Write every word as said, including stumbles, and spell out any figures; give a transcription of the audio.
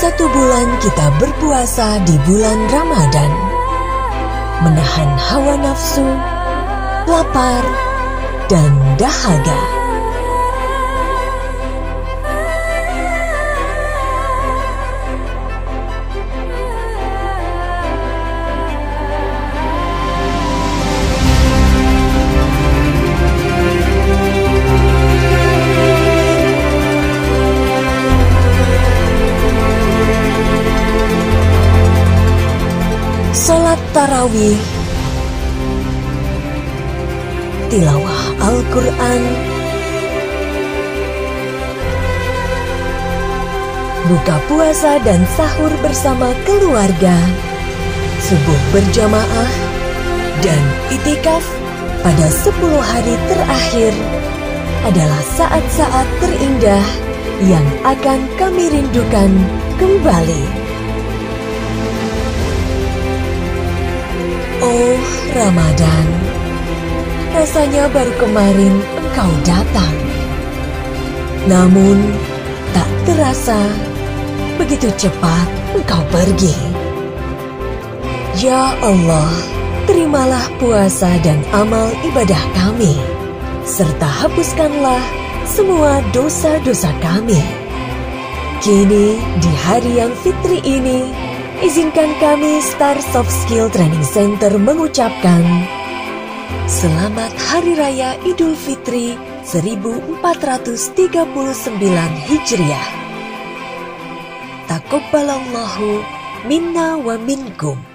Satu bulan kita berpuasa di bulan Ramadan, menahan hawa nafsu, lapar, dan dahaga. Salat tarawih, tilawah Al-Quran, buka puasa dan sahur bersama keluarga, subuh berjamaah, dan itikaf pada sepuluh hari terakhir adalah saat-saat terindah yang akan kami rindukan kembali. Oh Ramadan, rasanya baru kemarin engkau datang. Namun tak terasa begitu cepat engkau pergi. Ya Allah, terimalah puasa dan amal ibadah kami, serta hapuskanlah semua dosa-dosa kami. Kini di hari yang fitri ini, izinkan kami Star Soft Skill Training Center mengucapkan Selamat Hari Raya Idul Fitri seribu empat ratus tiga puluh sembilan Hijriah. Taqabbalallahu minna wa minkum.